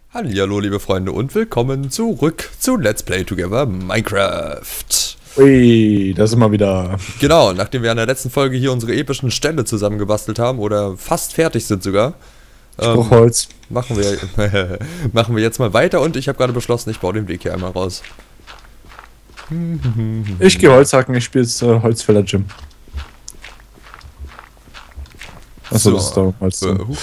Hallihallo, liebe Freunde, und willkommen zurück zu Let's Play Together Minecraft. Ui, das ist immer wieder. Genau, nachdem wir in der letzten Folge hier unsere epischen Ställe zusammengebastelt haben, oder fast fertig sind sogar, Ich brauch Holz. machen wir jetzt mal weiter und ich habe gerade beschlossen, ich baue den Weg hier einmal raus. Ich gehe Holz hacken, ich spiele jetzt Holzfäller Gym. Achso, das ist da Holz.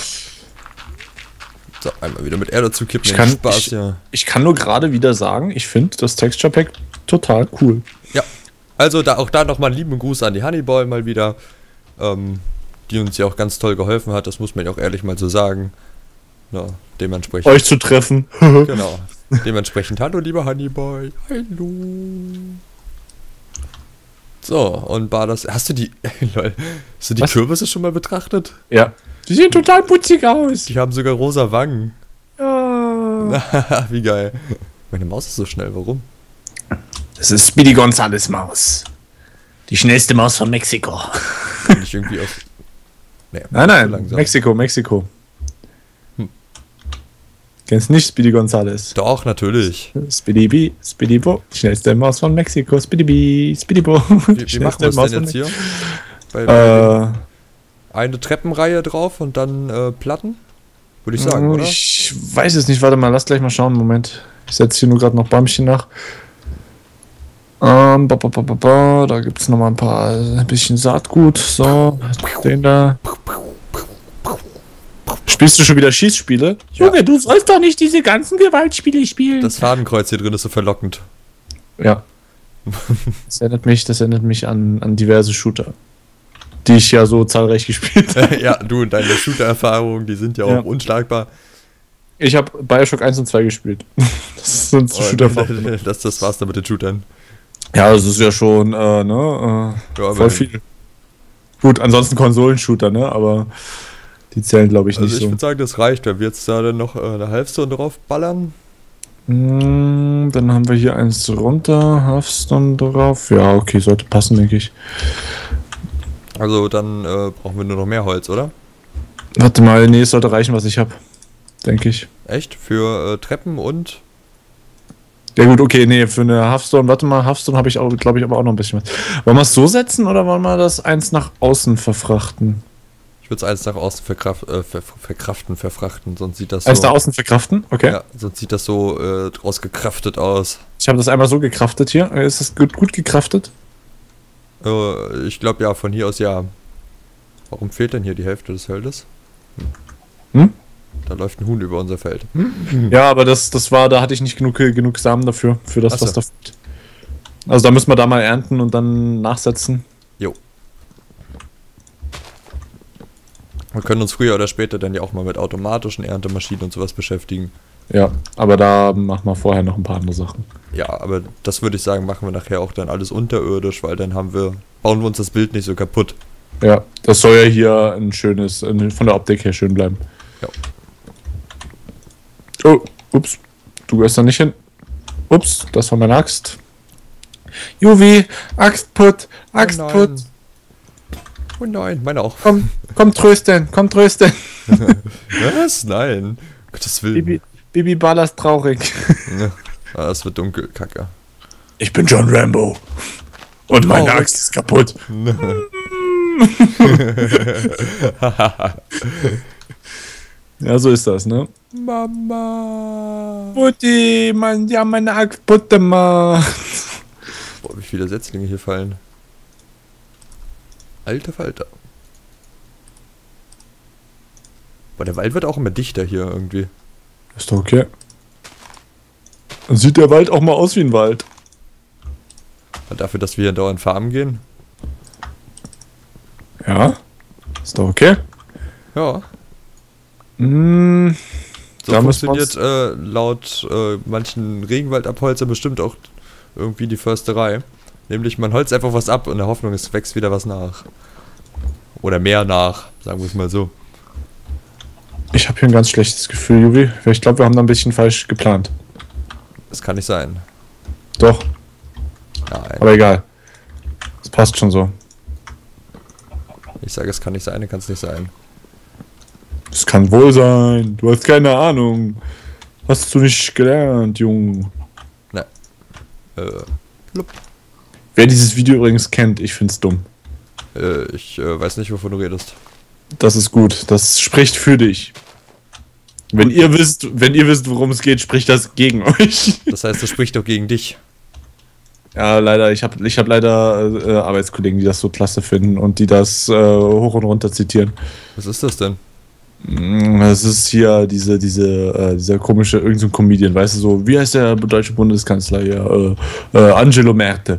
So, einmal wieder mit Erde zu kippen. Ich kann nur gerade wieder sagen, ich finde das Texture Pack total cool. Ja, also auch da nochmal einen lieben Gruß an die Honeyboy mal wieder, die uns ja auch ganz toll geholfen hat, das muss man ja auch ehrlich mal so sagen. Ja, dementsprechend. Euch zu treffen. Genau. Dementsprechend, hallo lieber Honeyboy. Hallo. So, und hast du die Kürbisse schon mal betrachtet? Ja. Die sehen total putzig aus. Die haben sogar rosa Wangen. Ja. Wie geil. Meine Maus ist so schnell, warum? Das ist Speedy Gonzales Maus. Die schnellste Maus von Mexiko. Bin ich irgendwie auf... Nee, nein, Mexiko. Kennst nicht Speedy Gonzales? Doch, natürlich. Speedy Bo, die schnellste Maus von Mexiko. Speedy Bo. Wie machen wir es denn jetzt hier? Eine Treppenreihe drauf und dann Platten? Würde ich sagen, oder? Ich weiß es nicht. Warte mal, lass gleich mal schauen. Moment. Ich setze hier nur gerade noch Bäumchen nach. Da gibt es nochmal ein bisschen Saatgut. So, den da. Spielst du schon wieder Schießspiele? Ja. Junge, du sollst doch nicht diese ganzen Gewaltspiele spielen. Das Fadenkreuz hier drin ist so verlockend. Ja. Das erinnert mich an diverse Shooter, die ich ja so zahlreich gespielt habe. Ja, du und deine Shooter-Erfahrungen, die sind ja auch unschlagbar. Ich habe Bioshock 1 und 2 gespielt. Das sind so Shooter-Erfahrungen. Das war's dann mit den Shootern. Ja, das ist ja schon, voll viel. Gut, ansonsten Konsolenshooter, ne, aber die zählen, glaube ich, nicht so. Also ich würde sagen, das reicht, wenn wir jetzt da dann noch eine Halbstunde drauf ballern. Dann haben wir hier eins runter, Halbstunde drauf. Ja, okay, sollte passen, denke ich. Also dann brauchen wir nur noch mehr Holz, oder? Warte mal, nee, es sollte reichen, was ich habe. Denke ich. Echt? Für Treppen und... Ja gut, okay, nee, für eine Halfstone, warte mal, Halfstone habe ich auch, glaube ich, aber auch noch ein bisschen was. Wollen wir es so setzen oder wollen wir das eins nach außen verfrachten? Ich würde es eins nach außen verfrachten, sonst sieht das so... Eins nach außen verkraften? Okay. Ja, sonst sieht das so rausgekraftet aus. Ich habe das einmal so gekraftet hier. Ist das gut gekraftet? Ich glaube ja, von hier aus ja. Warum fehlt denn hier die Hälfte des Feldes? Da läuft ein Huhn über unser Feld. Ja, aber das war, da hatte ich nicht genug Samen dafür, für das, was da fehlt. Also da müssen wir da mal ernten und dann nachsetzen. Jo. Wir können uns früher oder später dann ja auch mal mit automatischen Erntemaschinen und sowas beschäftigen. Ja, aber da machen wir vorher noch ein paar andere Sachen. Ja, aber das würde ich sagen, machen wir nachher auch dann alles unterirdisch, weil dann bauen wir uns das Bild nicht so kaputt. Ja, das soll ja hier ein schönes, von der Optik her schön bleiben. Ja. Oh, ups, du gehörst da nicht hin. Ups, das war meine Axt. Juvi, Axt put. Oh nein, meine auch. Komm trösten. Was? Nein. Gottes Willen. Bibi Bala ist traurig. Ja, es wird dunkel, Kacke. Ich bin John Rambo. Und meine Axt ist kaputt. Ja, so ist das, ne? Mama. Mutti, die haben meine Axt kaputt gemacht. Boah, wie viele Setzlinge hier fallen. Alter Falter. Boah, der Wald wird auch immer dichter hier irgendwie. Ist doch okay. Dann sieht der Wald auch mal aus wie ein Wald. Und dafür, dass wir hier dauernd farmen gehen. Ja. Ist doch okay. Ja. So funktioniert laut manchen Regenwaldabholzern bestimmt auch irgendwie die Försterei. Nämlich man holzt einfach was ab und in der Hoffnung, es wächst wieder was nach. Oder mehr nach, sagen wir es mal so. Ich habe hier ein ganz schlechtes Gefühl, Juvi. Ich glaube, wir haben da ein bisschen falsch geplant. Das kann nicht sein. Doch. Nein. Aber egal. Das passt schon so. Ich sage, es kann nicht sein, dann kann es nicht sein. Es kann wohl sein. Du hast keine Ahnung. Hast du nicht gelernt, Junge? Na. Plupp. Wer dieses Video übrigens kennt, ich find's dumm. Ich weiß nicht, wovon du redest. Das ist gut. Das spricht für dich. Wenn ihr wisst, worum es geht, spricht das gegen euch. Das heißt, das spricht doch gegen dich. Ja, leider. Ich hab leider Arbeitskollegen, die das so klasse finden und die das hoch und runter zitieren. Was ist das denn? Das ist hier dieser komische, irgend so ein Comedian, weißt du, so, wie heißt der deutsche Bundeskanzler hier? Angelo Merte.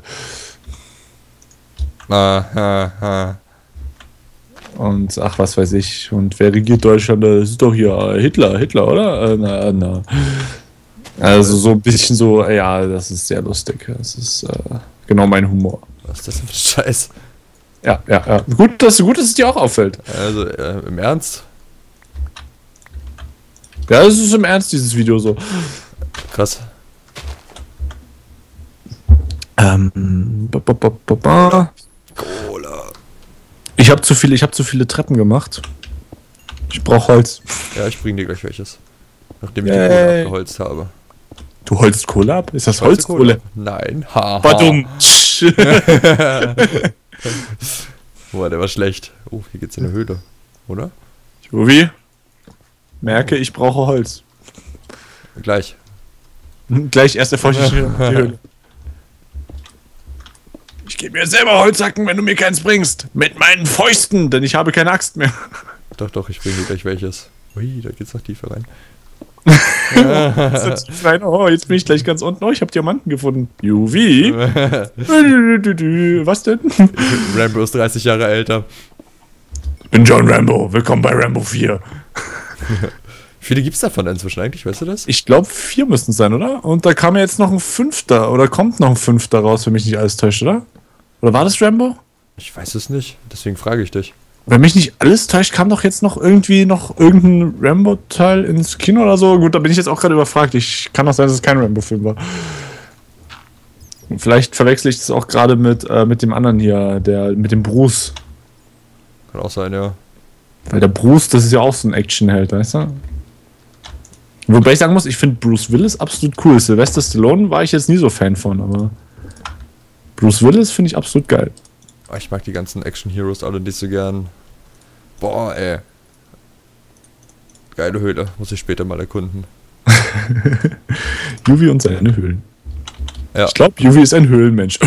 Und ach, was weiß ich. Und wer regiert Deutschland? Das ist doch hier Hitler, oder? Also so ein bisschen so, ja, das ist sehr lustig. Das ist genau mein Humor. Was ist das denn für ein Scheiß? Ja. Gut, dass es dir auch auffällt. Also, im Ernst? Ja, das ist im Ernst, dieses Video so. Krass. Cola. Ich habe zu viele Treppen gemacht. Ich brauche Holz. Ja, ich bring dir gleich welches. Nachdem ich die Kohle abgeholzt habe. Du holst Kohle ab? Ist das Holzkohle? Nein. Haha. Badum. Boah, der war schlecht. Oh, hier geht's in eine Höhle. Oder? Jovi? Merke, ich brauche Holz. Gleich. Gleich erst erforsche ich die Höhle. Ich gebe mir selber Holzhacken, wenn du mir keins bringst. Mit meinen Fäusten, denn ich habe keine Axt mehr. Doch, ich bring dir gleich welches. Ui, da geht's noch tiefer rein. Oh, jetzt bin ich gleich ganz unten. Oh, ich habe Diamanten gefunden. Juvi? Was denn? Rambo ist 30 Jahre älter. Ich bin John Rambo. Willkommen bei Rambo 4. Wie viele gibt's davon inzwischen eigentlich? Weißt du das? Ich glaube 4 müssten es sein, oder? Und da kam ja jetzt noch ein 5. oder kommt noch ein 5. raus, wenn mich nicht alles täuscht, oder? Oder war das Rambo? Ich weiß es nicht. Deswegen frage ich dich. Wenn mich nicht alles täuscht, kam doch jetzt noch irgendein Rambo-Teil ins Kino oder so. Gut, da bin ich jetzt auch gerade überfragt. Kann auch sein, dass es kein Rambo-Film war. Und vielleicht verwechsel ich das auch gerade mit dem anderen hier, mit dem Bruce. Kann auch sein, ja. Weil der Bruce, das ist ja auch so ein Actionheld, weißt du? Wobei ich sagen muss, ich finde Bruce Willis absolut cool. Sylvester Stallone war ich jetzt nie so Fan von, aber Bruce Willis finde ich absolut geil. Ich mag die ganzen Action-Heroes alle nicht so gern. Boah, ey. Geile Höhle. Muss ich später mal erkunden. Yuvi und seine Höhlen. Ja. Ich glaube, Yuvi ist ein Höhlenmensch.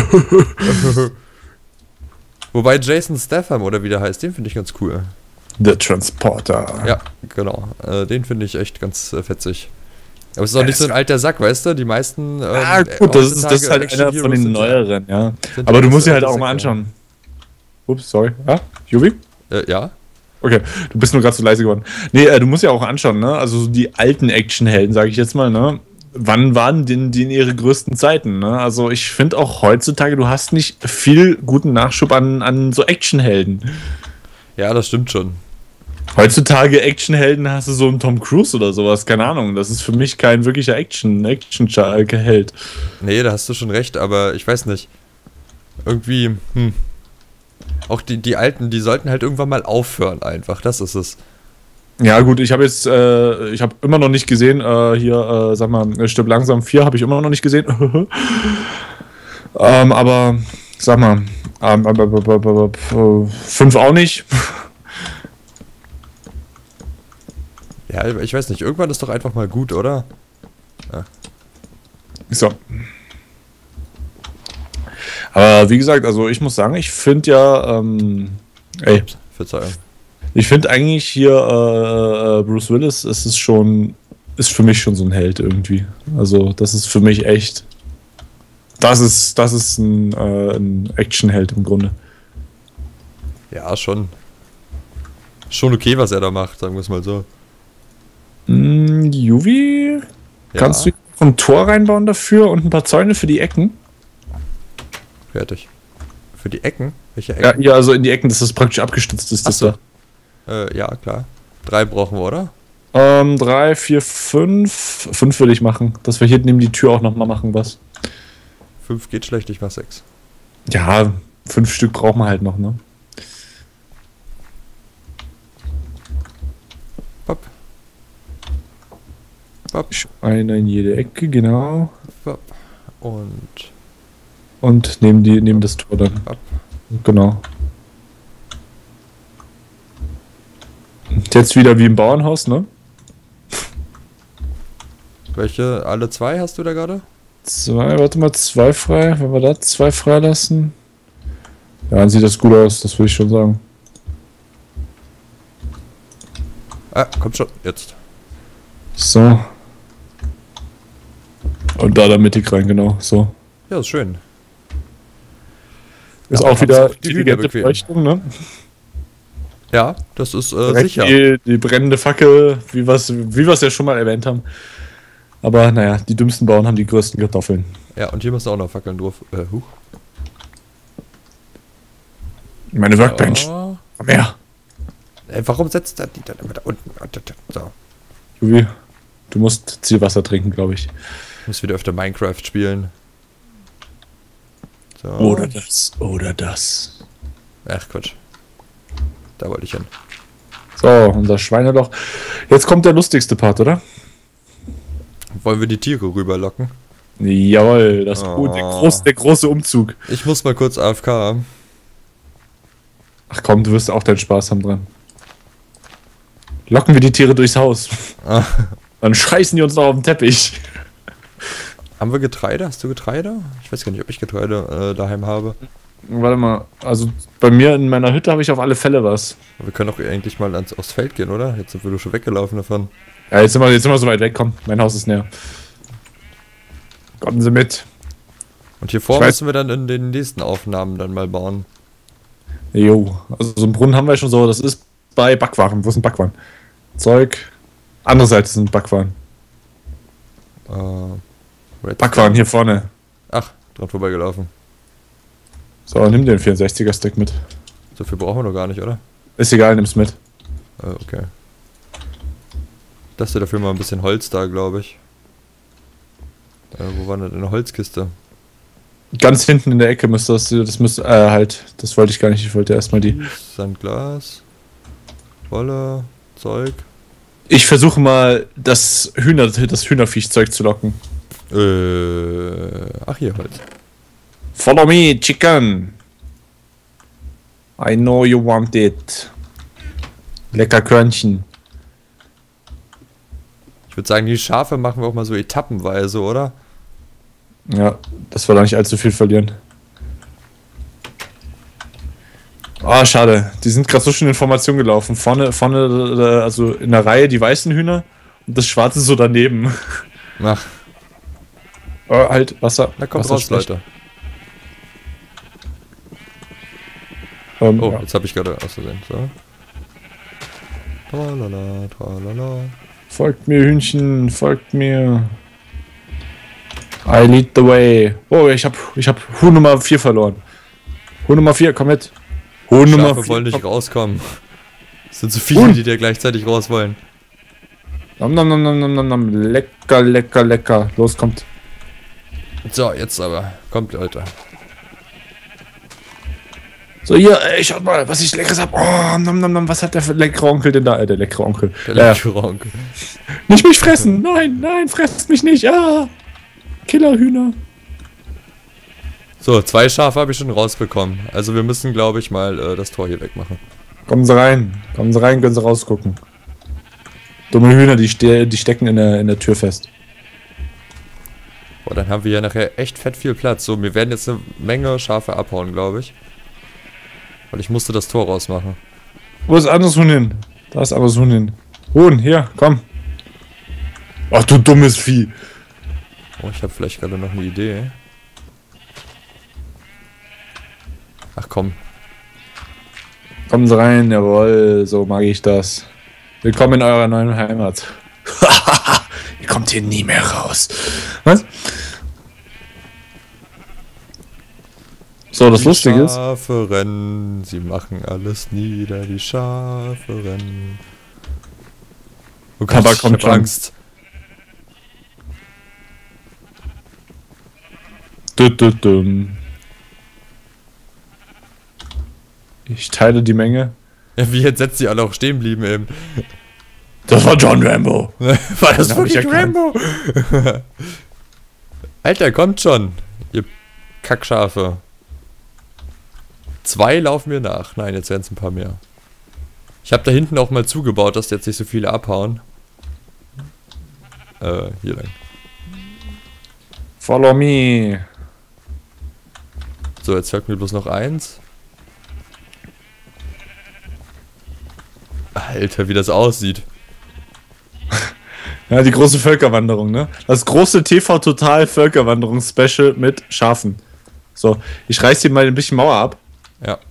Wobei Jason Statham, oder wie der heißt, den finde ich ganz cool. The Transporter. Ja, genau. Den finde ich echt ganz fetzig. Aber es ist auch nicht so ein alter Sack, weißt du? Die meisten. Gut, das ist halt einer von den neueren, ja. Aber du musst dir halt auch mal anschauen. Ups, sorry. Yuvi? Ja. Okay, du bist nur gerade so leise geworden. Nee, du musst ja auch anschauen, ne? Also die alten Actionhelden, sage ich jetzt mal, ne? Wann waren denn die in ihre größten Zeiten, ne? Also ich finde auch heutzutage, du hast nicht viel guten Nachschub an so Actionhelden. Ja, das stimmt schon. Heutzutage Actionhelden hast du so einen Tom Cruise oder sowas, keine Ahnung. Das ist für mich kein wirklicher Action-Held. Nee, da hast du schon recht, aber ich weiß nicht. Irgendwie, Auch die Alten, die sollten halt irgendwann mal aufhören einfach, das ist es. Ja gut, ich habe immer noch nicht gesehen, sag mal, Stirb langsam 4 habe ich immer noch nicht gesehen. Aber, sag mal, 5 auch nicht. Ja, ich weiß nicht, irgendwann ist doch einfach mal gut, oder? Ja. So. Aber wie gesagt, also ich muss sagen, ich finde ja, Verzeihung. Ich finde eigentlich hier Bruce Willis, ist für mich schon so ein Held irgendwie. Also das ist für mich echt, das ist ein Actionheld im Grunde. Ja, schon. Schon okay, was er da macht, sagen wir es mal so. Yuvi? Ja. Kannst du ein Tor reinbauen dafür und ein paar Zäune für die Ecken? Fertig. Für die Ecken? Welche Ecken? Ja, also in die Ecken, dass das praktisch abgestützt ist. Achso. Ja, klar. 3 brauchen wir, oder? 3, 4, 5. 5 würde ich machen. Dass wir hier neben die Tür auch nochmal machen was. 5 geht schlecht, ich mach 6. Ja, 5 Stück brauchen wir halt noch, ne? Hopp. Wapp, Eine in jede Ecke, genau. wapp. Und Und neben das Tor dann. Wapp. Genau. Und jetzt wieder wie im Bauernhaus, ne? welche? Alle zwei hast du da gerade? Zwei frei. Wenn wir da zwei freilassen. Ja, dann sieht das gut aus, das würde ich schon sagen. Ah, kommt schon. Jetzt. So. Und da mittig rein, genau. So. Ja, ist schön. Ist Ja, auch wieder die intelligente bequem. Beleuchtung, ne? Ja, das ist Direkt sicher. die brennende Fackel, wie wir es ja schon mal erwähnt haben. Aber naja, die dümmsten Bauern haben die größten Kartoffeln. Ja, und hier müssen auch noch Fackeln drauf. Huch. Meine Workbench. Oh. Komm her. Warum setzt er die dann immer da unten? So. Juvi, du musst Zielwasser trinken, glaube ich. Ich muss wieder öfter Minecraft spielen. So. Oder das. Ach, Quatsch. Da wollte ich hin. So, unser Schweineloch. Jetzt kommt der lustigste Part, oder? Wollen wir die Tiere rüberlocken? Jawohl, Oh. der große Umzug. Ich muss mal kurz AFK. Ach komm, du wirst auch deinen Spaß haben dran. Locken wir die Tiere durchs Haus. Ah. Dann scheißen die uns noch auf den Teppich. Haben wir Getreide? Hast du Getreide? Ich weiß gar nicht, ob ich Getreide daheim habe. Warte mal, also bei mir in meiner Hütte habe ich auf alle Fälle was. Aber wir können doch eigentlich mal aufs Feld gehen, oder? Jetzt sind wir doch schon weggelaufen davon. Ja, jetzt sind wir so weit weg, komm, mein Haus ist näher. Kommen Sie mit. Und hier vor Ich weiß- müssen wir dann in den nächsten Aufnahmen dann mal bauen. Jo, also so einen Brunnen haben wir schon so, das ist bei Backwaren. Wo ist ein Backwaren? Zeug. Andere Seite sind Backwaren. Backwaren hier vorne. Ach, dran vorbeigelaufen. So, nimm den 64er Stick mit. So viel brauchen wir noch gar nicht, oder? Ist egal, nimm's mit. Okay. Das ist dafür mal ein bisschen Holz da, glaube ich. Wo war denn eine Holzkiste? Ganz hinten in der Ecke müsste das müsste, halt, das wollte ich gar nicht, ich wollte erstmal die. Sandglas. Wolle. Zeug. Ich versuche mal das Hühnerviechzeug zu locken. Ach, hier Holz. Follow me, chicken. I know you want it. Lecker Körnchen. Ich würde sagen, die Schafe machen wir auch mal so etappenweise, oder? Ja, dass wir da nicht allzu viel verlieren. Ah, schade. Die sind gerade so schön in Formation gelaufen. Vorne, also in der Reihe die weißen Hühner und das schwarze so daneben. Ach, Halt, Wasser. na kommt Wasser raus, schlecht. Leute. Oh, Ja. jetzt habe ich gerade ausgesehen. So. Tralala, tralala. Folgt mir, Hühnchen, folgt mir. I lead the way. Oh, ich hab Huhn Nummer 4 verloren. Huhn Nummer 4, komm mit. Huhn Nummer Schafe 4. wollen nicht komm. rauskommen. Es sind so viele, Huhn. die da gleichzeitig raus wollen. Nom, nom, nom, nom, nom, nom, nom. Lecker, lecker, lecker. Los, kommt. So, jetzt aber. Kommt, Leute. So, hier, schaut mal, was ich leckeres hab. Oh, nom, nom, nom, was hat der für leckere Onkel denn da? Der leckere Onkel. Der Ja. leckere Onkel. Nicht mich fressen! Nein, nein, fresst mich nicht! Ah! Killerhühner! So, 2 Schafe habe ich schon rausbekommen. Also wir müssen, glaube ich, mal das Tor hier wegmachen. Kommen Sie rein, können Sie rausgucken. Dumme Hühner, die stecken in der Tür fest. Boah, dann haben wir ja nachher echt fett viel Platz. So, wir werden jetzt eine Menge Schafe abhauen, glaube ich. Weil ich musste das Tor rausmachen. Wo ist anderes Huhn hin? Da ist anderes Huhn hin. Huhn, hier, komm. Ach du dummes Vieh. Oh, ich habe vielleicht gerade noch eine Idee. Ach komm. Kommen Sie rein, jawohl, so mag ich das. Willkommen in eurer neuen Heimat. Ihr kommt hier nie mehr raus. Was? So, das Lustige ist. Die Schafe rennen, sie machen alles nieder, die Schafe rennen. Oh Gott, Aber ich kommt hab schon. Angst. Dum. Ich teile die Menge. Ja, wie jetzt setzt sie alle auch stehen blieben eben. Das war John Rambo. War das wirklich Rambo? Alter, kommt schon, ihr Kackschafe. 2 laufen mir nach. Nein, jetzt werden es ein paar mehr. Ich habe da hinten auch mal zugebaut, dass jetzt nicht so viele abhauen. Hier lang. Follow me. So, jetzt folgt mir bloß noch 1. Alter, wie das aussieht. Ja, die große Völkerwanderung, ne? Das große TV-Total-Völkerwanderungs-Special mit Schafen. So, ich reiß hier mal ein bisschen Mauer ab. Ja.